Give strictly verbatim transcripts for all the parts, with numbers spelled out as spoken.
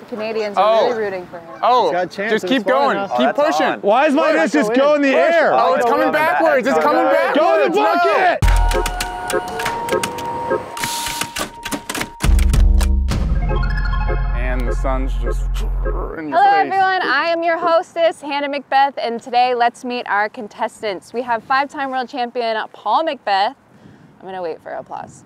Canadians are Oh. really rooting for him. Oh, got a chance, just it keep was far going. enough. Keep Oh, that's pushing. on. Why is my Push, disc just go go in. in the Push. air? Oh, it's go coming in. backwards. It's Go coming in. backwards. Go in the No. bucket! And the sun's just in your Hello face. everyone, I am your hostess, Hannah Macbeth, and today let's meet our contestants. We have five-time world champion Paul Macbeth. I'm gonna wait for applause.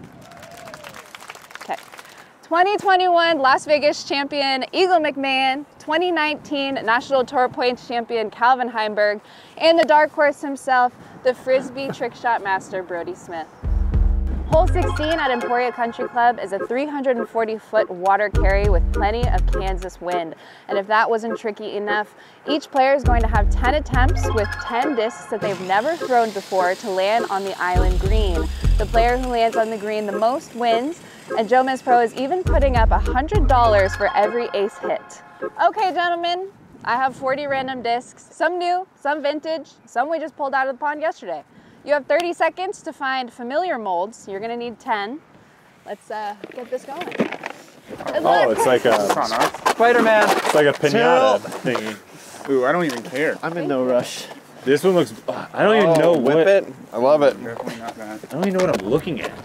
Okay. twenty twenty-one Las Vegas champion Eagle McMahon, twenty nineteen National Tour Points champion Calvin Heimberg, and the dark horse himself, the Frisbee trick shot master Brodie Smith. Hole sixteen at Emporia Country Club is a three hundred forty foot water carry with plenty of Kansas wind. And if that wasn't tricky enough, each player is going to have ten attempts with ten discs that they've never thrown before to land on the island green. The player who lands on the green the most wins, and Jomez Pro is even putting up one hundred dollars for every ace hit. Okay, gentlemen, I have forty random discs, some new, some vintage, some we just pulled out of the pond yesterday. You have thirty seconds to find familiar molds. You're gonna need ten. Let's uh, get this going. Good Oh, luck. it's like It's a, on us. Spider-Man. it's like a pinata thingy. Ooh, I don't even care. I'm in no rush. This one looks, I don't even know Oh, whip what, it. I love it. Definitely not that. I don't even know what I'm looking at.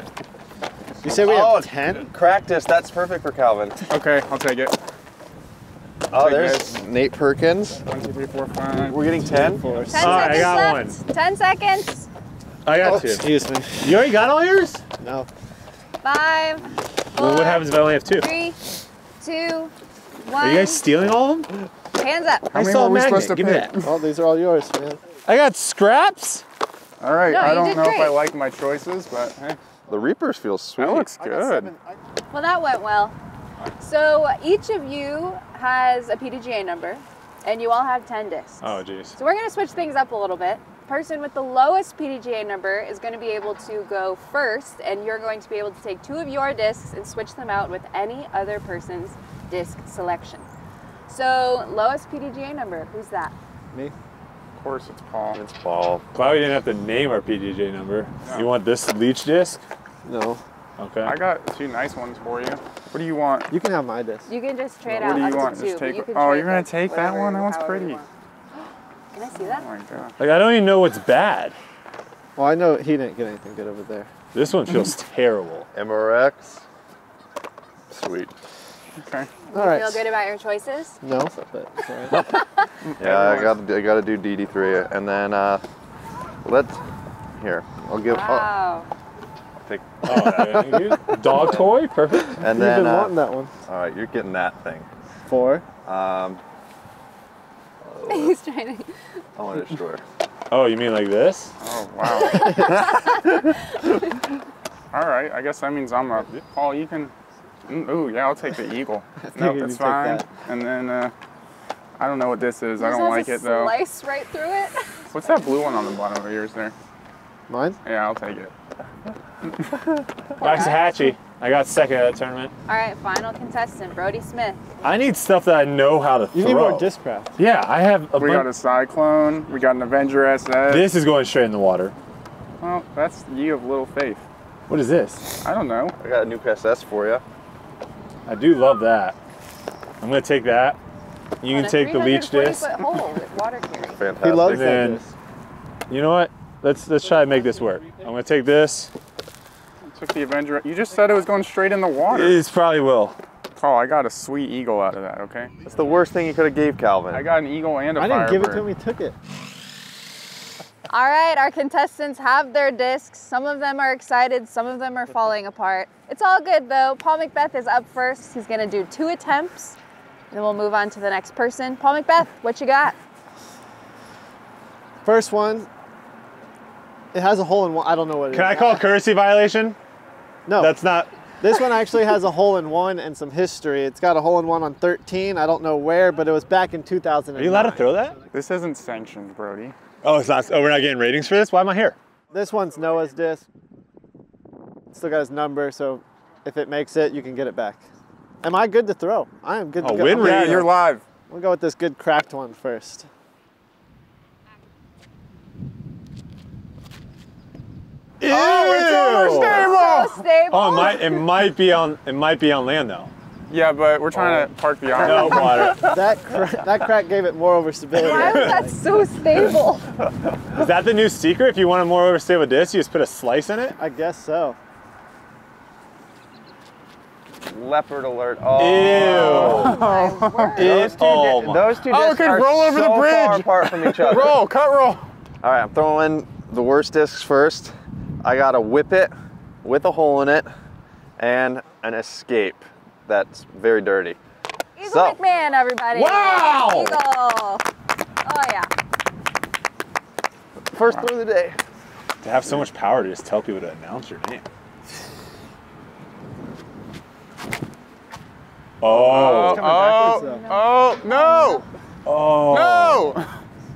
You said we Oh, have ten? Crack disc. That's perfect for Calvin. Okay, I'll take it. Oh, Take there's this. Nate Perkins. One, two, three, four, five. We're getting ten. ten All right, seconds I got left. ten seconds. I got Oh, two. Excuse me. You already got all yours? No. Five. Well, four, what happens if I only have two? Three, two, one. Are you guys stealing all of them? Hands up. How I many saw were a we magnet. supposed to Give me pick? that. Oh, these are all yours, man. I got scraps. All right, No, I you don't did know if I great. like my choices, but hey, The Reapers feel sweet. that looks good. Well, that went well. So each of you has a P D G A number, and you all have ten discs. Oh, jeez. So we're going to switch things up a little bit. Person with the lowest P D G A number is going to be able to go first, and you're going to be able to take two of your discs and switch them out with any other person's disc selection. So lowest P D G A number, who's that? Me? Of course, it's Paul. It's Paul. Glad we didn't have to name our P D J number. You want this leech disc? No. Okay. I got two nice ones for you. What do you want? You can have my disc. You can just trade What out do you up want? to two. Just but take you one. can Oh, trade you're gonna with take that whatever- one? That one's however you pretty. want. Can I see Oh that? my god. Like, I don't even know what's bad. Well, I know he didn't get anything good over there. This one feels terrible. M R X. Sweet. Okay. All right. Feel good about your choices? No, but it's all right. Yeah, I got to I got to do D D three, and then uh, let's here. I'll give. I'll, Wow. I'll take. Oh, thank you. Dog toy, perfect. And You've then. been Uh, wanting that one. all right, you're getting that thing. Four. Um, He's trying to. I want to destroy. Oh, you mean like this? Oh wow. All right. I guess that means I'm up. Paul, you can. Mm, Ooh, yeah, I'll take the eagle. No, figured that's you'd take fine. that. And then uh, I don't know what this is. I Yours don't has like a it though. Slice right through it. What's that blue one on the bottom of yours there? Mine? Yeah, I'll take it. Waxahachie. I got second at that tournament. All right, final contestant, Brodie Smith. I need stuff that I know how to You throw. need more discraft. Yeah, I have a We got a bunch. Cyclone. We got an Avenger S S. This is going straight in the water. Well, that's you of little faith. What is this? I don't know. I got a new S S for you. I do love that. I'm gonna take that. You On can a take the leech three hundred forty disc. foot hole with water carry. Fantastic. He loves And that then- disc. You know what? Let's let's try to make this work. I'm gonna take this. Took the Avenger. You just said it was going straight in the water. It probably will. Paul, I got a sweet eagle out of that. Okay. That's the worst thing you could have gave Calvin. I got an eagle and a I didn't give it to him, Firebird. he took it. All right, our contestants have their discs. Some of them are excited, some of them are falling apart. It's all good though. Paul Macbeth is up first. He's gonna do two attempts. Then we'll move on to the next person. Paul Macbeth, what you got? First one, it has a hole in one. I don't know what it Can I is. call courtesy violation? No. That's not. This one actually has a hole in one and some history. It's got a hole in one on thirteen. I don't know where, but it was back in two thousand nine. Are you allowed to throw that? This isn't sanctioned, Brodie. Oh, it's not. Oh, we're not getting ratings for this. Why am I here? This one's Noah's disc. Still got his number, so if it makes it, you can get it back. Am I good to throw? I am good to Oh, go. win I'm rate. Yeah, gonna- you're live. We'll go with this good cracked one first. Oh, So stable. Oh, it might. It might be on. It might be on land though. Yeah, but we're trying to park the No island. water. That cra that crack gave it more Why overstability. was that so stable? Is that the new secret? If you want a more overstable disc, you just put a slice in it? I guess so. Leopard alert. Oh. Ew. My word. Those two, Oh di- my- those two Oh, it discs could are roll over the so bridge. far apart from each other. Roll, cut roll. All right, I'm throwing the worst discs first. I got a whippet with a hole in it and an escape that's very dirty. Eagle So- McMahon, everybody. Wow. Eagle. Oh, yeah. First throw of the day. To have so much power to just tell people to announce your name. Oh. coming backwards, Oh, oh, no, Oh. no.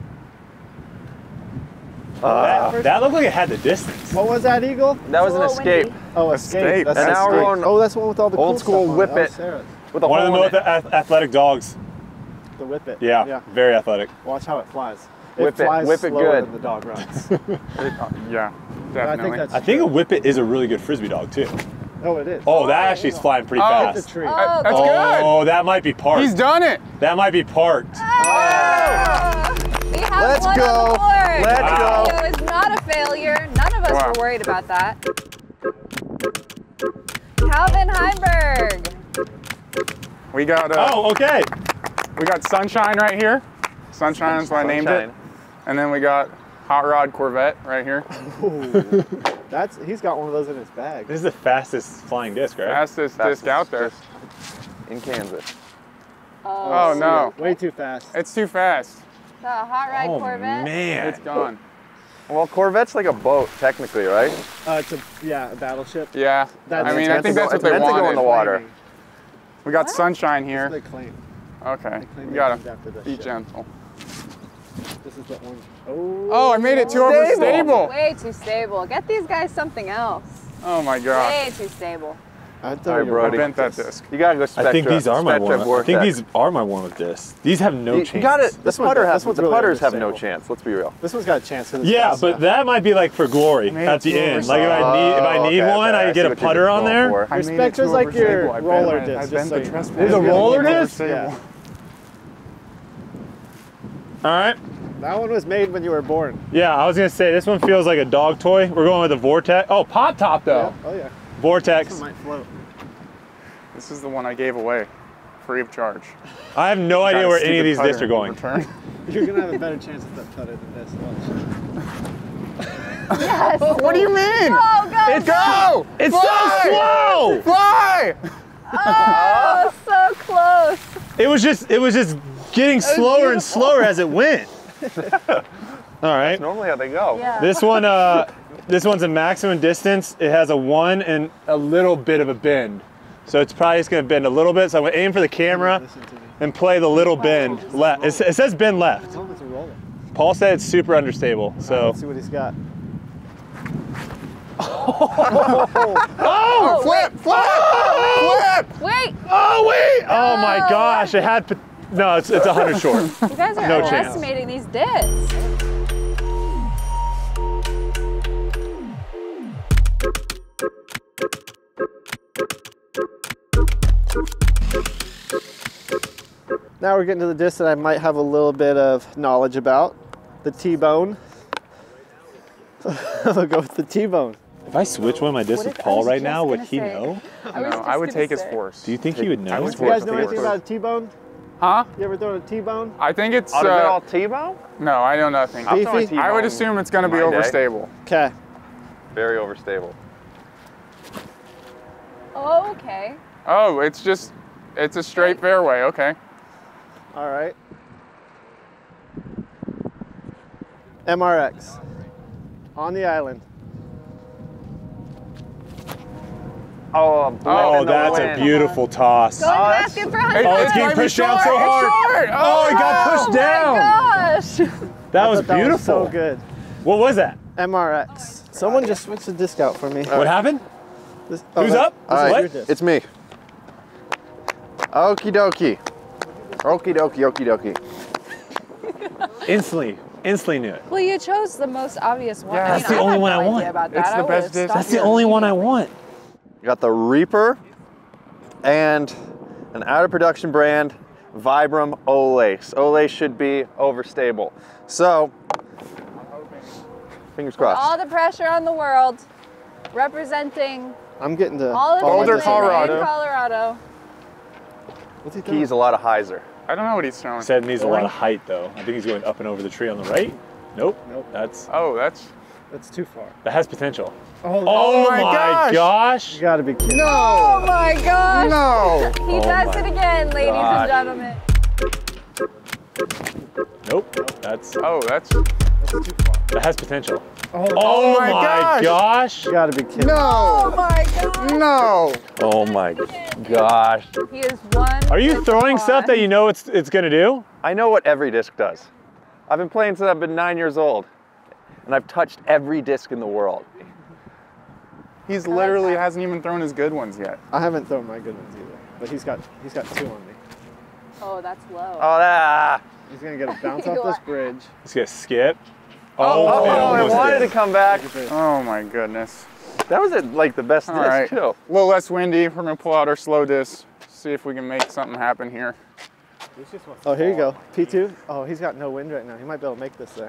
That, that looked like it had the distance. What was that, Eagle? That was an It's a little escape windy. Oh, Escape. escape. That's And an now we're escape. going Oh, that's the one with all the old cool school stuff on whip it. it. Oh, Sarah's. with a One of hole the in most it. ath- athletic dogs. The whip it. Yeah, Yeah. very athletic. Watch how it flies. It Whip it, flies whip it slower good. than the dog runs. Yeah, But I definitely. think that's I think a true. whippet is a really good frisbee dog too. Oh, it is. Oh, that actually is flying pretty Oh. Hit fast. the tree. Oh, That's good. good. Oh, that might be parked. He's done it. That might be parked. Oh. We have Let's one go. on the board. Let's Wow. go. It was not a failure. None of us Wow. were worried about that. Calvin Heimberg. We got uh, Oh, okay. we got Sunshine right here. Sunshine is what I named it. Sunshine. And then we got Hot Rod Corvette right here. Ooh. That's he's got one of those in his bag. This is the fastest flying disc, right? Fastest Fastest disc out there. disc in Kansas. Oh no, Way too fast. it's too fast. The Hot Ride Oh Corvette. man. It's gone. Well, Corvette's like a boat, technically, right? Uh, it's a yeah, a battleship. Yeah, That's- I mean, it's I meant think to go- that's what it's they meant to go in wanted. the water. Claiming. We got What? Sunshine That's here. what they claim. Okay, They claim we they gotta named after this be ship. gentle. This is the orange. Oh. Oh, I made it too Stable. overstable. Way too stable. Get these guys something else. Oh my god. Way too stable. I thought All right, you were I Brody. bent that disc. You gotta go Spectra. I think these are my Spectra one. I Vortex. think these are my one with discs. These have no You, chance. you got it. The This one- putter this has. one's The really putters have no unstable. chance. Let's be real. This one's got a chance. 'cause it's Yeah, fast but enough. that might be like for glory made at it the too end. Like if I overstable. need if I Oh, need okay, one, okay, I I get see a what you're putter on going there. for. I Your made it Spectra's too like your overstable. I bent roller my- disc, I just bent so the you know. trespass. There's a It's roller too disc? overstable. Yeah. All right. That one was made when you were born. Yeah, I was gonna say this one feels like a dog toy. We're going with a Vortex. Oh, Pop Top though. Yeah. Oh yeah. Vortex. This one might float. This is the one I gave away, free of charge. I have no idea Got a where any of stupid these discs putter are going. in return. You're gonna have a better chance with that putter than this. Watch. Yes. What do you mean? Oh, go, It's go! It's Fly! so slow. Fly! Oh, so close. It was just it was just getting slower and beautiful. slower as it went. All right. Normally how they go. Yeah. This one, uh, this one's a maximum distance. It has a one and a little bit of a bend. So it's probably just gonna bend a little bit. So I'm gonna aim for the camera Listen to me. and play the little bend left. It, it says bend left. As long as it's a roller. Paul said it's super understable. So. Let's see what he's got. Oh! Flip! Flip! Flip! Wait, Oh wait! Oh my Oh. gosh! It had. pot- No, it's it's a hundred short. you guys are No chance. underestimating these discs. Now we're getting to the disc that I might have a little bit of knowledge about. The T-bone. I'll go with the T-bone. If I switch one of my discs What with if- I Paul was right just now, would gonna he say. know? I was No, just I would gonna take his say. force. Do you think he would know? I would Do you guys take know the anything force. about a T-bone? Huh? You ever thrown a T-bone? I think it's, Ought to be all uh, T-bone? no, I know nothing. I've thrown a Beefy? I would T-bone assume it's gonna in be my day. overstable. Okay. Very overstable. Oh, okay. Oh, it's just, it's a straight fairway, okay. All right. M R X. On the island. Oh, a blip Oh, in the that's wind. a beautiful toss. Go and Oh, ask that's- him for one It- hundred. Oh, it's getting might be pushed down short, so it's hard. short. Oh, it got Oh pushed down. my gosh. That was I thought that was beautiful. so good. What was that? M R X. Someone just switched the disc out for me. What happened? This- Who's that- up? this All is What? right, your disc. it's me. Okie dokie. Okie dokie, okie dokie. Instantly, instantly knew it. Well, you chose the most obvious one. Yeah, I that's mean, the I only had one no I idea want. About that. It's I the would've best disc. stopped That's the here. only one I want. Got the Reaper and an out of production brand, Vibram O-Lace. O-Lace should be overstable. So, fingers crossed. All the pressure on the world, representing I'm getting to all of Boulder, Michigan Colorado. and Colorado. What's he doing? He's a lot of hyzer. I don't know what he's throwing. Said needs a lot of height though. I think he's going up and over the tree on the right. Nope. Nope. That's Oh, that's. That's too far. that has potential. Oh, Oh, my my gosh. gosh. you gotta be kidding. Oh No! my gosh! No! He Oh does my it again, ladies gosh. and gentlemen. Nope. That's Oh, that's. That's too far. that has potential. Oh, Oh, my my gosh. gosh. you gotta be kidding. Oh No! my gosh! No! Oh my gosh. He is one. Are you with throwing the stuff ball. that you know it's it's gonna do? I know what every disc does. I've been playing since I've been nine years old, and I've touched every disc in the world. He's literally hasn't even thrown his good ones yet. I haven't thrown my good ones either, but he's got he's got two on me. Oh, that's low. Oh, ah. He's gonna get a bounce You off this are- bridge. He's gonna skip. Oh, it oh, I almost wanted did. to come back. Look at this. Oh my goodness. That was at, like the best All disc right. too. A little less windy. We're gonna pull out our slow disc. See if we can make something happen here. Oh, here you go. P two. Oh, he's got no wind right now. He might be able to make this there.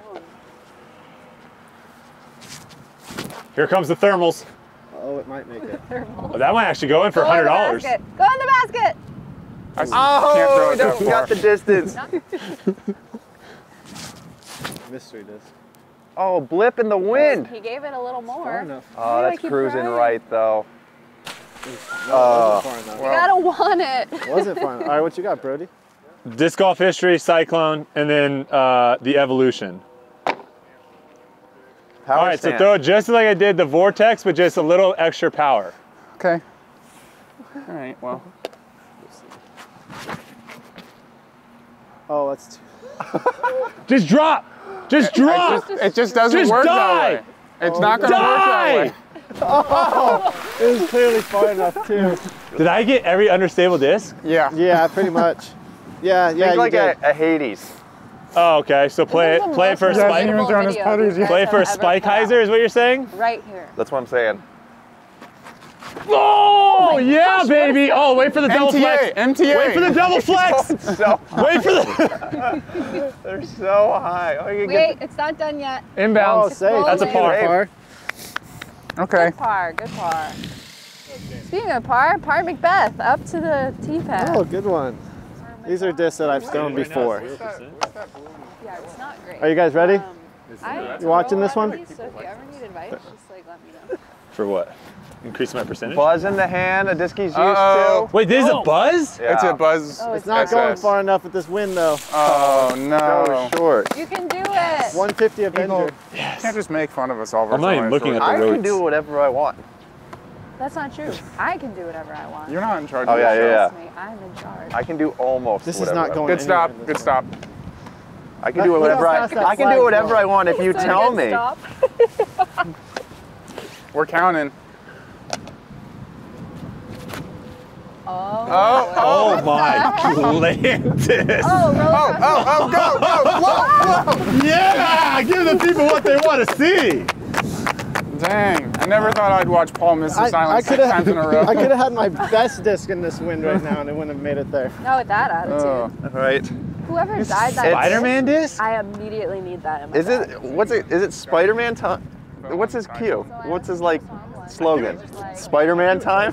Here comes the thermals. Oh, it might make it. Oh, that might actually go in for Go one in hundred the dollars. basket. Go in the basket. I s- can't throw Oh, it that he far. got the distance. Mystery disc. Oh, blip in the wind. He gave it a little more. Far enough. Oh, Why do I that's keep cruising throwing? right though. No, Oh. it wasn't far enough. You gotta want it. It wasn't far enough. All right, what you got, Brody? Disc golf history, Cyclone, and then uh, the evolution. Power All right, so stance. throw it just like I did the Vortex, but just a little extra power. Okay. All right. Well. Oh, that's too. Just drop. Just It drop. just, it just doesn't Just work die. that way. It's not gonna work that Die. way. It was clearly far enough too. Did I get every understable disc? Yeah. Yeah, pretty much. Yeah, yeah, Think you like did. a, a Hades. Oh, okay. So play This is it. the Play it most for a He hasn't spike. even thrown his video putters you yet. guys Play it for a have ever spike put out. hyzer, is what you're saying? Right here. That's what I'm saying. Oh, yeah, baby. Oh, wait for the double M T A. flex. M T A. Wait for the double flex. So Wait for the they're so high. Oh, you Wait, it's not done yet. Oh, Inbounds. safe. That's a par. Par. Okay. Good par, good par. Speaking of par, Par Macbeth up to the tee pad. Oh, good one. These are discs that I've thrown before. Yeah, it's not great. Are you guys ready? Um, I You watching this throw one? these, So if you ever need advice, just like let me know. For what? Increase my percentage? Buzz in the hand, a disc he's used Uh-oh. Wait, this is a buzz? to. Yeah. It's a buzz. Oh, It's not S going S. far enough with this wind though. Oh So no. short. You can do it. one fifty Avenger. You can't just make fun of us all. I'm not even looking at the I roads. can do whatever I want. That's not true. I can do whatever I want. You're not in charge Oh, of yeah, the show. yeah, yeah. Trust me, I'm in charge. I can do almost This is whatever not I going want. Good stop. anywhere in Good this stop. I can do Look whatever how I fast that I can flag do whatever goes. I want if you So tell good me. Stop. We're counting. Oh. Oh, Oh my Atlantis. Oh, roller coaster. Oh, oh, go, go, whoa, whoa. Yeah, give the people what they want to see. Dang, I never thought I'd watch Paul miss the I, I silence could six times in a row. have I could have had my best disc in this wind right now and it wouldn't have made it there. Not with that attitude. Oh. All right. Whoever died that Spider-Man disc? I immediately need that in my Is bag. it what's it is it Spider-Man time? What's his cue? What's his like slogan? Spider-Man time?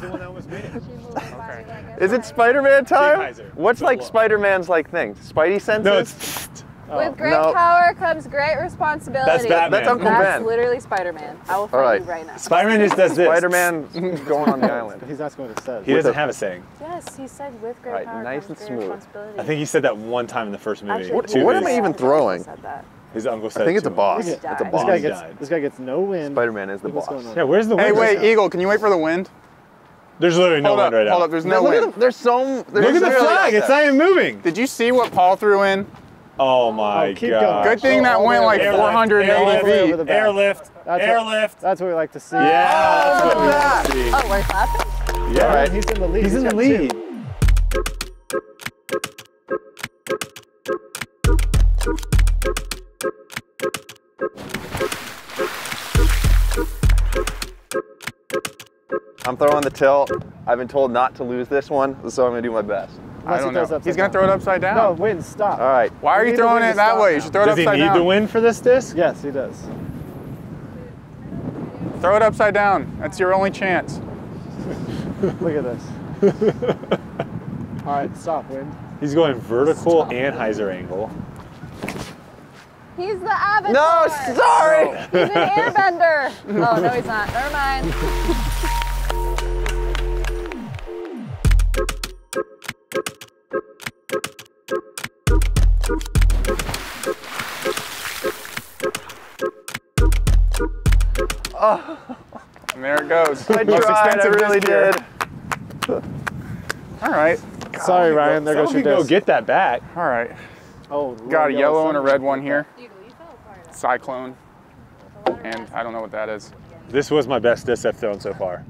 Is it Spider-Man time? Heiser. What's like Spider-Man's like thing? Spidey senses? No, it's. With great no. power comes great responsibility. That's Batman. That's Uncle That's Ben. literally Spider-Man. I will fight right. you right now. Spider-Man just does this. Spider-Man going on the island. He's not going to say. He doesn't a- have a saying. Yes, he said with great Right, power nice comes and great smooth. responsibility. I think he said that one time in the first movie. Actually, What- Two what am I movies. even his uncle throwing? said that. His uncle said I think it it's a to him. boss. He It's a died. This boss. guy He gets died. this guy gets no wind. Spider-Man is the What's boss. going on? Yeah, where's the wind? Hey, wait, right now? Eagle, can you wait for the wind? There's literally no Hold wind up, right now. hold up, there's no Look wind. at the, there's so there's Look at the literally- flag. It's not even moving. Did you see what Paul threw in? Oh my Oh, keep god. going. Good thing that all the went way like over. four hundred All the way eighty over feet. the back. Airlift. That's Airlift. That's what we like to see. Yeah. that's what we look want to see. Oh, we're clapping? Yeah. All right, he's in the lead. He's in the got lead. two. I'm throwing the tilt. I've been told not to lose this one, so I'm gonna do my best. I Unless he don't throws know. upside He's gonna down. throw it upside down. No, wind, stop. All right. Why are You you need the throwing wind it to that stop way? You now. should throw it Does he upside need down. the win for this disc? Yes, he does. Throw it upside down. That's your only chance. Look at this. All right, stop, wind. He's going vertical and hyzer angle. He's the avatar. No, sorry. He's an airbender. Oh, no, he's not. Never mind. And there it goes. I Most tried, I expensive really disc here. did. All right. Sorry, Ryan. There goes Someone your can go disc. get that back. All right. Oh, Got a yellow and a sun. red one here. Cyclone. And I don't know what that is. This was my best disc I've thrown so far.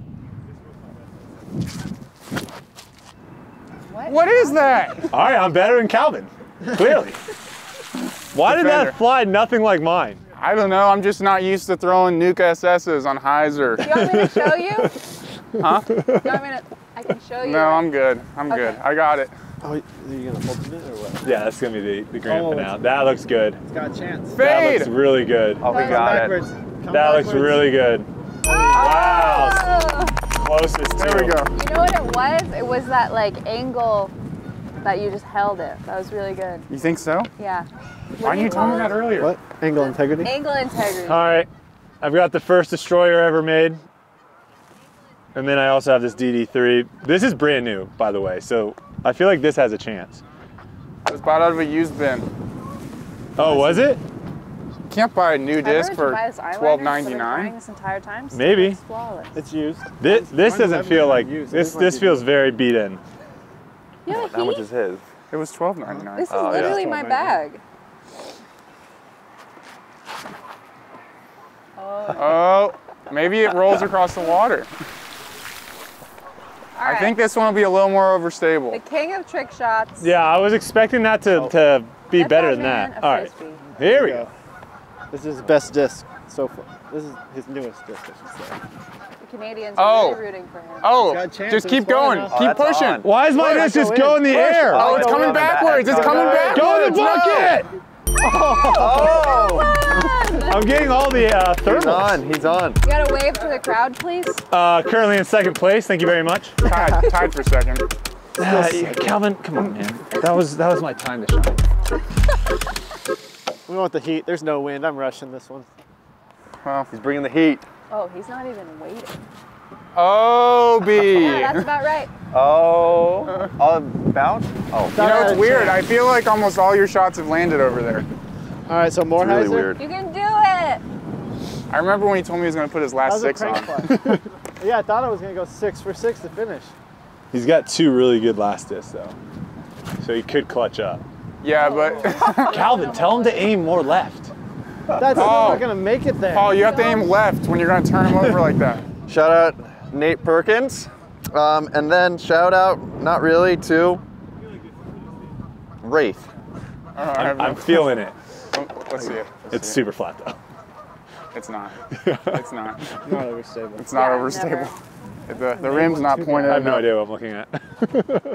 What is that? All right, I'm better than Calvin, clearly. Why did Defender. that fly nothing like mine? I don't know. I'm just not used to throwing Nuke S S's on hyzer. Do you want me to show you? Huh? Do you want me to? I can show you. No, I'm good. I'm Okay. good. I got it. Oh, are you gonna hold it or what? Yeah, that's gonna be the, the grand Oh, finale. it's- That looks good. It's got a chance. That Fade. looks really good. Oh, we Come got it. Backwards. Come That looks backwards. really good. Oh! Closest There we to. go. You know what it was? It was that like angle that you just held it. That was really good. You think so? Yeah. Why didn't you tell me that earlier? What? Angle integrity? Angle integrity. All right, I've got the first destroyer ever made. And then I also have this D D three. This is brand new, by the way, so I feel like this has a chance. It was bought out of a used bin. Oh, was it? You can't buy a new Ever disc to for buy this eyeliner twelve instead of ninety-nine. crying This entire time. Still Maybe. looks flawless. It's used. This, this Mine's doesn't feel like, used. this, This might this be feels used. very beat in. Yeah, How much he- is his? It was twelve ninety-nine. This is Oh, yeah. literally my bag. Oh, maybe it rolls across the water. All I right. think this one will be a little more overstable. the king of trick shots. Yeah, I was expecting that to, to be The better than Batman that. of All right, Frisbee. here we go. This is his best disc so far. This is his newest disc, I should say. The Canadians Oh. are really rooting for him. Oh, Got a chance, just it's keep flying going. now. Oh, Keep that's pushing. on. Why is my Push, disc just go go in in. the Push. air? Oh, it's Oh, coming no. backwards. It's Go coming back. Go in backwards. the No. bucket! Oh! I'm getting all the uh, He's thermals. on. He's on. You gotta wave to the crowd, please. Uh, currently in second place. Thank you very much. Tied, tied for second. Uh, yeah, Calvin, come on, man. That was that was my time to shine. We want the heat. There's no wind. I'm rushing this one. Well, He's bringing the heat. Oh, he's not even waiting. Obi. Yeah, that's about right. Oh. Oh, bounce? Oh. You know, it's weird. I feel like almost all your shots have landed over there. All right, so more It's really hyzer. weird. You can do it. I remember when he told me he was going to put his last How's a six crank on. fly? Yeah, I thought I was gonna go six for six to finish. He's got two really good last discs though, so he could clutch up. Yeah, but Calvin, tell him to aim more left. That's Oh. I'm not gonna make it there. Paul, you have to aim left when you're going to turn him over like that. Shout out Nate Perkins. Um, and then shout out, not really, to Wraith. Oh, I have I'm, no- I'm feeling it. Oh, Let's see it. Let's It's see super flat though. it. It's not. It's not. Not overstable. It's not Yeah, overstable. never. The, the rim's not pointed. I have no enough. idea what I'm looking at.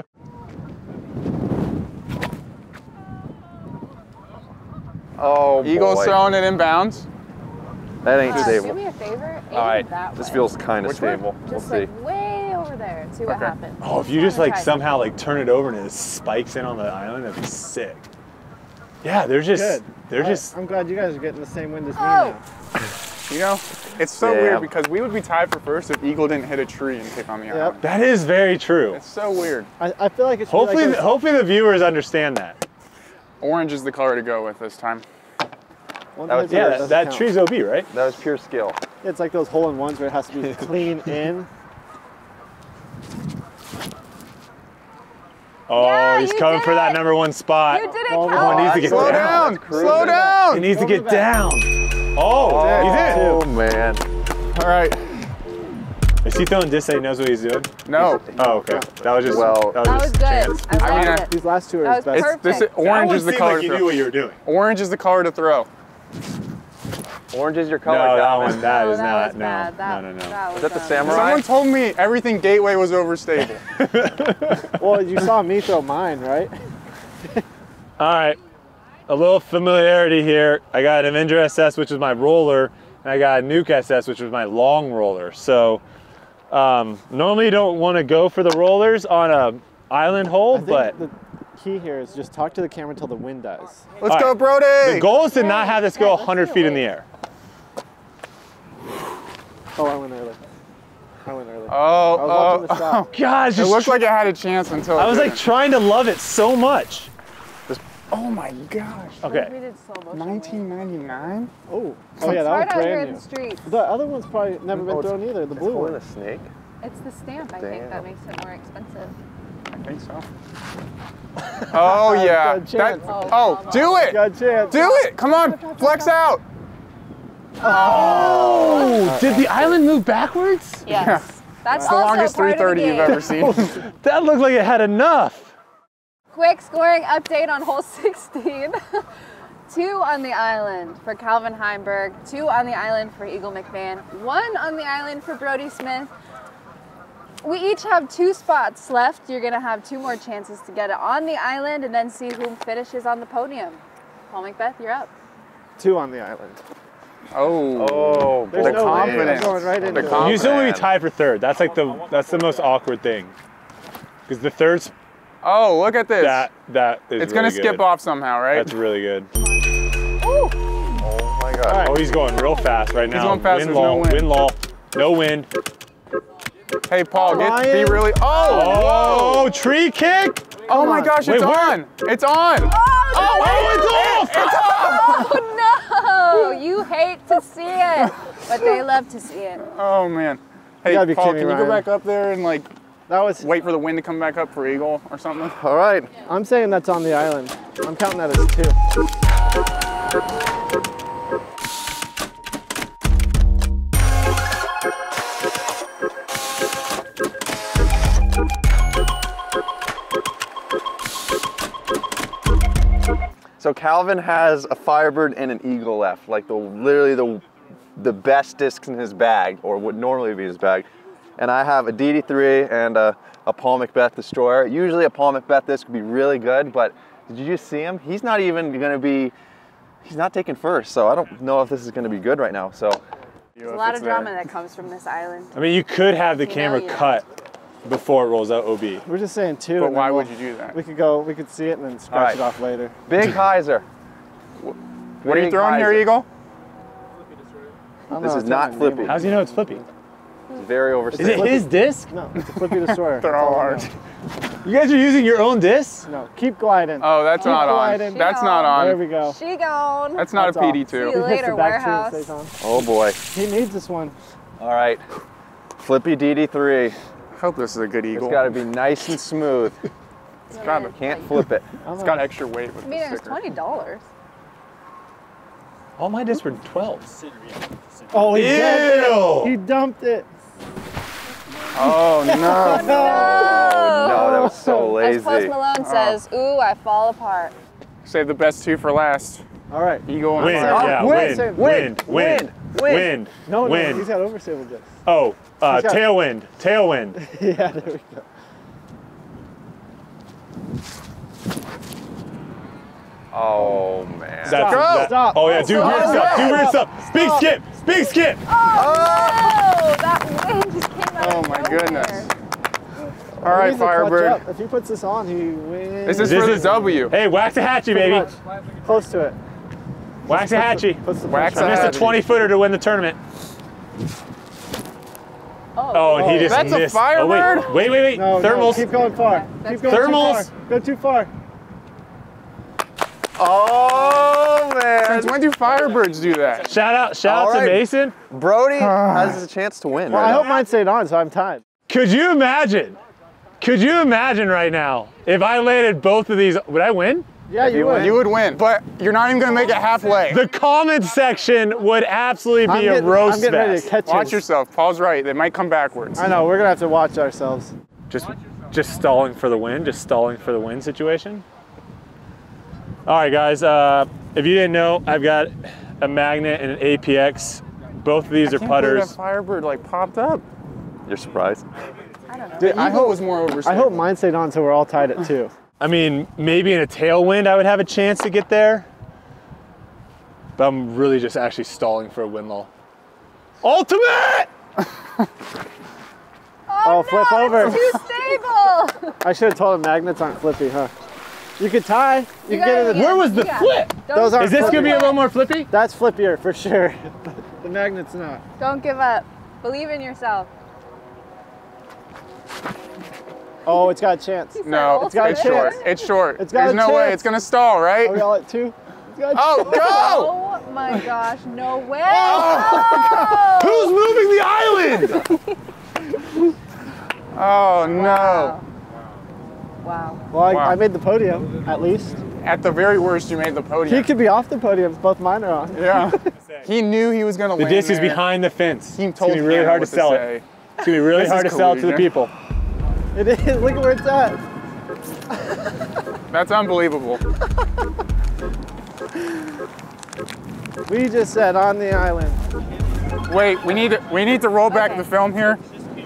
Oh, Eagle's boy. throwing it inbounds. That ain't Uh, do stable. me a favor. Aim All right, that this way. feels kind of Which way? stable. We'll Just see. like way over there. See what Okay. happens. Oh, if you just wanna like try somehow like turn it over and it spikes in on the island, that'd be sick. Yeah, they're just Good. they're I- just I'm glad you guys are getting the same wind as me Oh. now. You know, it's so Yeah. weird because we would be tied for first if Eagle didn't hit a tree and kick on the Yep. island. that is very true. It's so weird. I, I feel like it's Hopefully like those- hopefully the viewers understand that. Orange is the color to go with this time. one That was- hyzer Yeah, doesn't that, that count. tree's O B, right? That was pure skill. It's like those hole in ones where it has to be clean in. Oh, Yeah, he's you coming did for that it. number one spot. You did it, Oh, Oh, he needs to get Slow down. down. That's cruising. Slow He down. needs to Over get the back. down. Oh, he's in. Oh, man. All right. Is he throwing disc that he knows what he's doing? No. Oh, okay. That was just Well- that was, That was just good. chance. I I loved mean, it. These last two are That his was best. It's this Perfect. orange That is the one seemed color like to you knew throw. what you were doing. Orange is the color to throw. Orange is your color. No, that Calvin. one, that No, is that not, was no, bad. That, no, no, no. That was Is that the bad. samurai? Someone told me everything Gateway was overstable. Well, you saw me throw mine, right? All right, a little familiarity here. I got an Avenger S S, which is my roller, and I got a Nuke S S, which was my long roller. So um, normally you don't want to go for the rollers on a island hole, I think but the key here is just talk to the camera until the wind dies. Let's All go, right. Brody. the goal is to not have this go Hey, one hundred let's feet do in the it. air. Oh, I went early. I went early. Oh, I was watching the oh, shot. Gosh, It just looked like it had a chance until I it was like didn't. trying to love it so much. Oh my gosh. What if we Okay, did slow motion? nineteen ninety-nine? Oh, oh yeah, that Right was out here brand in new. the street. The other one's probably never been Oh, it's- thrown either. The It's blue holding one. a snake. It's the stamp, I think, Damn. that makes it more expensive. I think so. Oh yeah. Good That, chance. oh, do it. Good chance. Do it. Come on. Flex out. oh, did the island move backwards? Yes. That's It's the also longest part of the three thirty you've game. ever seen. That looked like it had enough. Quick scoring update on hole sixteen. Two on the island for Calvin Heimberg, two on the island for Eagle McMahon, one on the island for Brody Smith. We each have two spots left. You're gonna have two more chances to get it on the island and then see who finishes on the podium. Paul Macbeth, you're up. Two on the island. Oh. Oh, There's The no way. confidence. I'm going right The into it. confidence. You still want to be tied for third. That's like the that's the most awkward thing. Because the third's Oh, look at this. that that is it's gonna really skip good. off somehow, right? That's really good. Ooh. Oh my God. Oh, he's going real fast right now. going fast, Wind there's no lull, wind. wind lull, no wind. Hey, Paul, get Ryan. be really. Oh, Oh, whoa. tree kick! Oh my gosh, Wait, it's where? on. It's on. Oh, Oh, it's off! Oh no! You hate to see it, but they love to see it. Oh man. Hey, gotta be Paul, kidding can me, you go Ryan. back up there and like That was. wait for the wind to come back up for Eagle or something? All right. I'm saying that's on the island. I'm counting that as two. So Calvin has a Firebird and an Eagle left, like the literally the the best discs in his bag, or would normally be his bag. And I have a D D three and a, a Paul Macbeth Destroyer. Usually a Paul Macbeth disc would be really good, but did you just see him? He's not even gonna be, he's not taking first, so I don't know if this is gonna be good right now. So There's a lot of drama that comes from this island. I mean, you could have the You know camera you cut before it rolls out O B. We're just saying two. But and then why we'll- would you do that? We could go. We could see it and then scratch All right. it off later. Big hyzer. What are you Big throwing here, hyzer. Eagle? I don't This know is if not it's on the name flippy. of How's he know it's flippy? It's very Is overstated. it his disc? No, it's a flippy destroyer. They're That's all I hard. know. You guys are using your own discs? No, keep gliding. Oh, that's Keep not on. gliding. That's not There on. we go. She gone. That's not That's a P D off. See two. you He hits later, the back two and warehouse. stays on. Oh boy. He needs this one. All right. Flippy D D three. I hope this is a good It's Eagle. gotta be nice and smooth. It's got, a, Can't flip it. I'm it's not- got extra weight with I mean, the it was sticker. twenty dollars. All my discs were twelves. Oh, he dumped it. Ew! He dumped it. Oh no. No. No, that was so As Post lazy. Malone says, "Ooh, I fall apart." Save the best two for last. All right. Eagle and Wind, Fire. yeah, wind, wind, wind, wind, wind, wind, wind, No, no, wind. he's got overstable discs. Oh, uh, He's got- tailwind, tailwind. Yeah, there we go. Oh man. That's, Go! that- Stop. Oh yeah, do Stop. weird stuff, do weird stuff. Big Stop. skip, big skip. Oh, that wind just came out Oh of my nowhere. goodness. All He right, needs to clutch Firebird. up. If he puts this on, he wins. This is This for the is- W. Hey, Waxahachie, Pretty baby. much. Close to it. Waxahachie. Puts the Wax pressure I on. missed a Waxahachie. twenty footer to win the tournament. Oh, Oh, and he Oh. just That's a missed. Firebird? Oh, wait, wait, wait, wait. No, Thermals. no, keep going far. That's Keep going Thermals. too far. Go too far. Oh man. Since when do Firebirds do that? Shout out, shout All out to right. Mason. Brody has a chance to win. Well, right I hope now. mine stayed on, so I'm tied. Could you imagine? Could you imagine right now if I landed both of these? Would I win? Yeah, If you you would. win. You would win, but you're not even gonna make it halfway. The comment section would absolutely be I'm a getting, roast I'm getting ready fest. to catch Watch him. yourself. Paul's right. They might come backwards. I know, we're gonna have to watch ourselves. Just, just stalling for the win. Just stalling for the win situation. All right, guys. Uh, if you didn't know, I've got a Magnet and an A P X. Both of these are Can't believe putters. that Firebird like popped up. You're surprised? I don't know. Dude, I hope it was more over. I hope mine stayed on so we're all tied at two. I mean, maybe in a tailwind I would have a chance to get there. But I'm really just actually stalling for a win lull. Ultimate! Oh, flip no, over. It's too stable. I should have told him magnets aren't flippy, huh? You could tie. You, You can get gotta it. get- Where was the Yeah. flip? Don't- Those aren't Is this gonna be a little more flippy? That's flippier for sure. The magnet's not. Don't give up. Believe in yourself. Oh, it's got a chance. No, It's got a it's short. chance. It's short. It's got There's a no way chance. it's gonna stall, right? Are we all at two? It's got a Oh, chance. go! Oh my gosh, no way. Oh. Who's moving the island? Oh no! Wow. Wow. Well, I, Wow. I made the podium, at least. At the very worst, you made the He podium. could be off the podium. Both mine are on. Yeah. He knew he was gonna The land disc is there. behind the fence. He It's gonna told be really Hannah hard to what sell it. say. It's gonna be really This hard is to sell to the collusion. people. It is. Look at where it's at. That's unbelievable. We just said on the island. Wait, we need to, we need to roll back Okay. the film here.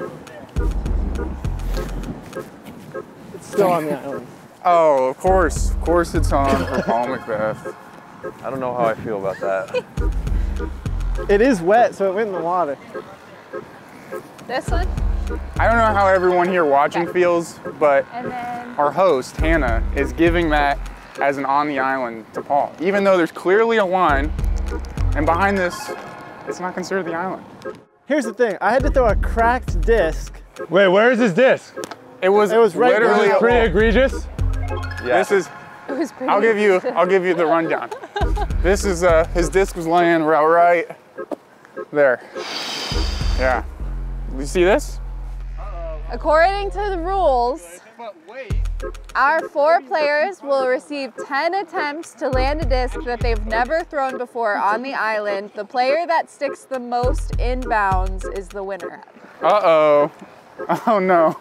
It's still on the island. Oh, of course, of course it's on for Paul Macbeth. I don't know how I feel about that. It is wet, so it went in the water. This one, I don't know how everyone here watching feels, but and then our host, Hannah, is giving that as an on the island to Paul. Even though there's clearly a line, and behind this, it's not considered the island. Here's the thing. I had to throw a cracked disc. Wait, where is this disc? It was, It was right literally behind a Pretty wall. egregious. Yeah. This is, it was pretty. I'll give you, I'll give you the rundown. This is, uh, his disc was laying right, right there. Yeah. You see this? According to the rules, our four players will receive ten attempts to land a disc that they've never thrown before on the island. The player that sticks the most inbounds is the winner. Uh-oh. Oh no.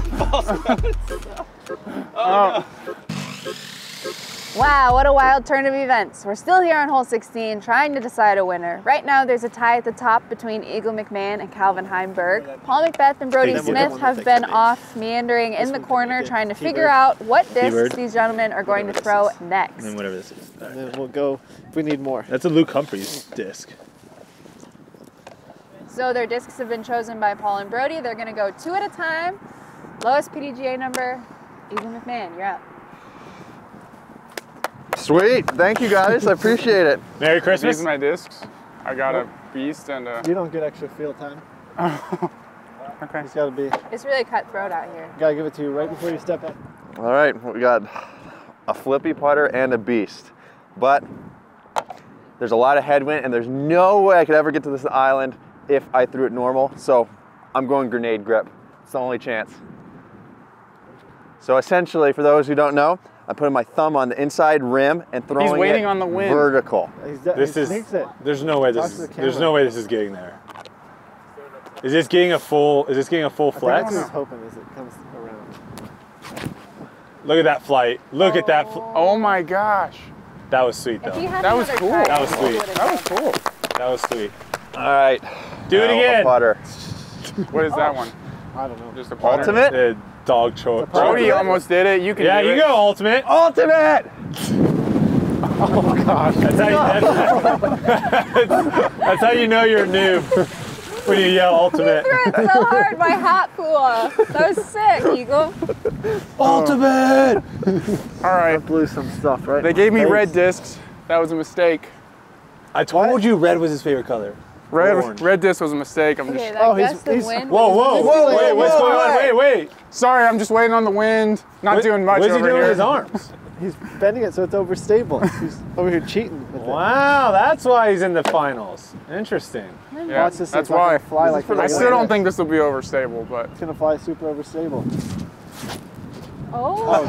Oh. Wow, what a wild turn of events. We're still here on hole sixteen trying to decide a winner. Right now there's a tie at the top between Eagle McMahon and Calvin Heimberg. Paul Macbeth and Brody Then we'll Smith get one have that been fixes it. off meandering in the corner get trying to T-bird. figure out what discs T-bird. these gentlemen are going to throw next. And whatever this is. And then we'll go if we need more. That's a Luke Humphreys disc. So their discs have been chosen by Paul and Brody. They're gonna go two at a time. Lowest P D G A number, Eagle McMahon, you're up. Sweet. Thank you guys. I appreciate it. Merry These Christmas. are my discs. I got a beast and a, You don't get extra field time. okay. It's gotta be, It's really cutthroat out here. gotta give it to you right before you step in. All right, we got a flippy putter and a beast, but there's a lot of headwind and there's no way I could ever get to this island if I threw it normal. So I'm going grenade grip. It's the only chance. So essentially, for those who don't know, I'm putting my thumb on the inside rim and throwing He's waiting it on the wind. vertical. He's de- This he is. sneaks it. There's no way Talk this to is. the There's camera. no way this is getting there. Is this getting a full? Is this getting a full I think flex? that's what he's hoping as it comes around. Look at that flight. Look at that. Fl Oh my gosh. that was sweet If though. he had That was another cool. try, That was he sweet. would've That was done cool. That was sweet. All right. Do it Now a again. putter. What is that one? I don't know. Just a putter? Ultimate? The dog choice. Brody almost did it. You can Yeah, do you it. go ultimate. Ultimate! Oh gosh. That's how you, that's, that's how you know you're a noob when you yell ultimate. Threw it so hard, my hat flew off. That was sick, Eagle. Ultimate. All right. Blew some stuff, right? They in gave my me face. red discs. That was a mistake. I told you red was his favorite color. Red Orange. red disc was a mistake. I'm Okay, just I Oh, guess he's- the he's- wind. Whoa, whoa, whoa, wait, what's whoa, going on? Wait, wait. sorry. I'm just waiting on the wind. Not What- doing much What's he over doing here. with his arms? He's bending it so it's overstable. He's over here cheating with it. Wow, that's why he's in the finals. Interesting. Yeah, Watch this. that's it's not why. gonna fly like for the I the still don't think this will be overstable, but It's gonna fly super overstable. Oh,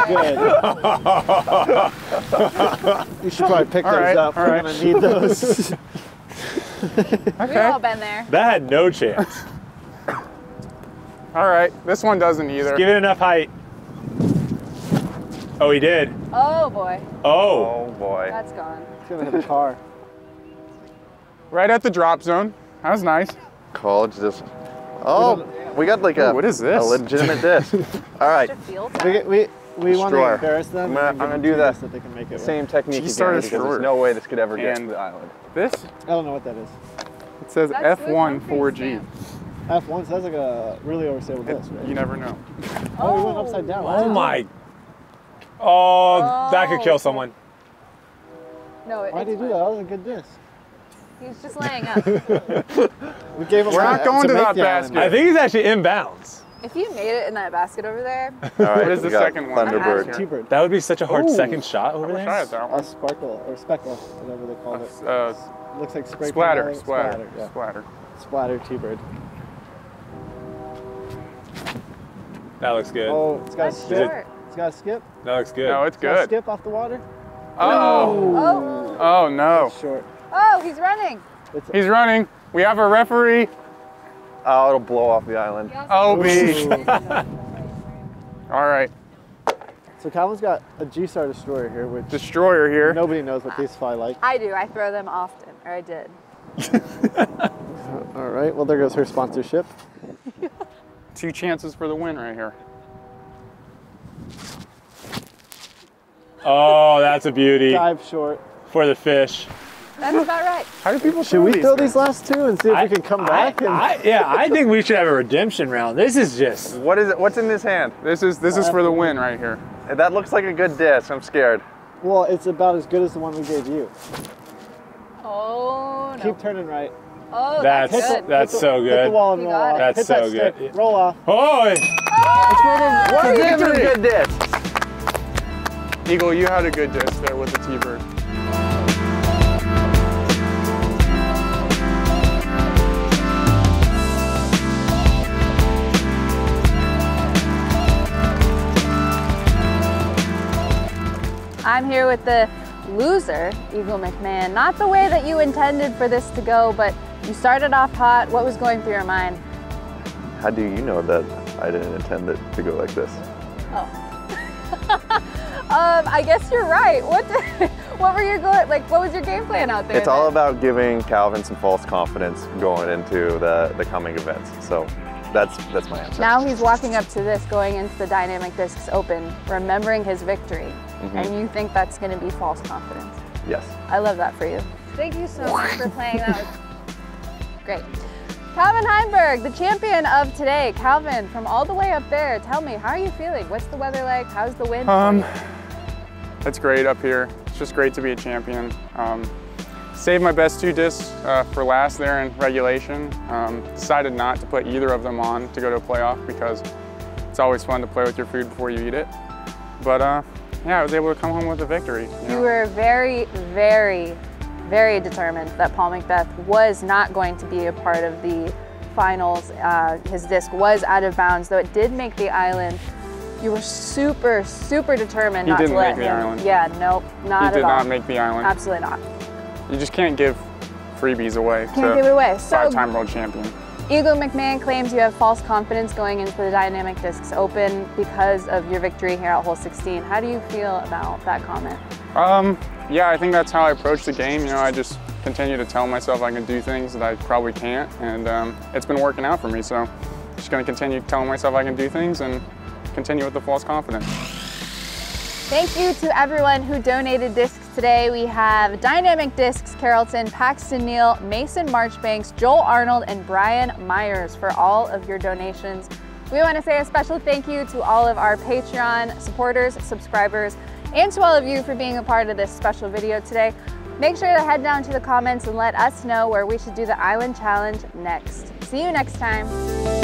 Oh, good. You should probably pick All those right, up. all We're right. gonna need those. we've okay. all been there. That had no chance. All right. This one doesn't either. Give it enough height. Oh, he did. Oh boy, Oh. Oh boy. that's gone. It's gonna hit a car. Right at the drop zone. That was nice. College disc. Oh, we got like a, Ooh, what is this? a legitimate disc. All right, We, we, we want to Destroyer. embarrass them. I'm gonna- and give I'm them gonna do two that. discs that they can make it with. same technique G-Star again because Destroyer. there's no way this could ever get And- to the island. This, I don't know what that is. it says That's F Luke one Humphreys' four G. stamp. F one, so that's like a really overstable disc, right? You never know. Oh, we went upside down. Oh my. Oh, that could kill someone. No, it, Why did it's you do that? fine. That was a good disc. He's just laying up. We gave him We're time not going to make that the island. basket. I think he's actually inbounds. If you made it in that basket over there, All right, What is we the got second one? Thunderbird. T-bird. That would be such a hard Ooh. second shot over I wish I had there. that A one. sparkle or speckle, whatever they call it. Uh, Looks like spray splatter, paint. splatter, Splatter, yeah. splatter. Splatter T-bird. That looks good. Oh, it's got a that's skip. short. It's got a skip. That looks good. No, it's It's got a good. skip off the water. Oh, Oh, oh no. It's short. oh, he's running. It's He's running. We have a referee. Oh, it'll blow off the island. O B. All right, So Calvin's got a G-Star Destroyer here, which destroyer here. nobody knows what these fly like. I do. I throw them often, or I did. All right, well there goes her sponsorship. Two chances for the win right here. Oh, that's a beauty Dive short. for the fish. That's about right. How do people Should we throw these these last two and see if I- we can come I- back? and I- yeah, I think we should have a redemption round. This is just. What is it? What's in this hand? This is this is for the win right here. That looks like a good disc. I'm scared. Well, it's about as good as the one we gave you. Oh no. Keep turning right. Oh, That's that's, Hit good. the- that's hit the- so Hit the good. wall and You roll got off. it. That's hit so that good. stick, roll off. Oh, What For are the these are victory. good discs? Eagle, you had a good disc there with the T-bird. I'm here with the loser, Eagle McMahon. Not the way that you intended for this to go, but you started off hot. What was going through your mind? How do you know that I didn't intend it to go like this? Um, I guess you're right. What did, what were your go- like? What was your game plan out there? It's all then? about giving Calvin some false confidence going into the, the coming events. So that's that's my answer. Now he's walking up to this, going into the Dynamic Discs Open, remembering his victory, Mhm. and you think that's going to be false confidence. Yes. I love that for you. Thank you so much for playing. That was great. Calvin Heimberg, the champion of today. Calvin, from all the way up there, tell me, how are you feeling? What's the weather like? How's the wind? for Um, you? it's great up here. It's just great to be a champion. Um, saved my best two discs uh, for last there in regulation. Um, decided not to put either of them on to go to a playoff because it's always fun to play with your food before you eat it. But uh, yeah, I was able to come home with a victory. You You know? were very, very, very determined that Paul McBeth was not going to be a part of the finals. Uh, his disc was out of bounds, though it did make the island. You were super, super determined He not didn't to let make the him. island. Yeah, nope, not He at did all. not make the island. Absolutely not. You just can't give freebies away Can't to give it away. So five-time world champion. Eagle McMahon claims you have false confidence going into the Dynamic Discs Open because of your victory here at hole sixteen. How do you feel about that comment? Um, yeah, I think that's how I approach the game. You know, I just continue to tell myself I can do things that I probably can't, and um, it's been working out for me. So, just going to continue telling myself I can do things and continue with the false confidence. Thank you to everyone who donated discs today. We have Dynamic Discs Carrollton, Paxton Neal, Mason Marchbanks, Joel Arnold, and Brian Myers for all of your donations. We want to say a special thank you to all of our Patreon supporters, subscribers, and to all of you for being a part of this special video today. Make sure to head down to the comments and let us know where we should do the Island Challenge next. See you next time.